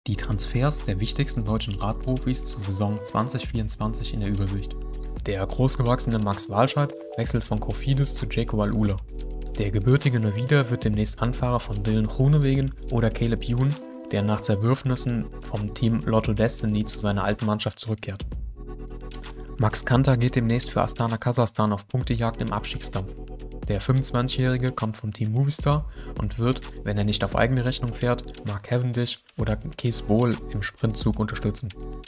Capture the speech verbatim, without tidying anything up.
Die Transfers der wichtigsten deutschen Radprofis zur Saison zwanzig vierundzwanzig in der Übersicht. Der großgewachsene Max Walscheid wechselt von Cofidis zu Jayco Al-Ula. Der gebürtige Nevida wird demnächst Anfahrer von Dylan Groenewegen oder Caleb Ewan, der nach Zerwürfnissen vom Team Lotto Destiny zu seiner alten Mannschaft zurückkehrt. Max Kanter geht demnächst für Astana Kasachstan auf Punktejagd im Abstiegskampf. Der fünfundzwanzigjährige kommt vom Team Movistar und wird, wenn er nicht auf eigene Rechnung fährt, Mark Cavendish oder Cees Bol im Sprintzug unterstützen.